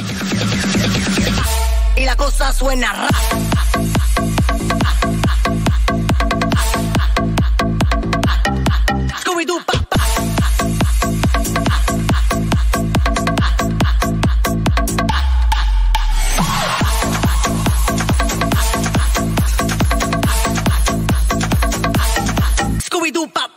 Y la cosa suena ra. Scooby-Doo, pa, pa. Scooby-Doo, pa,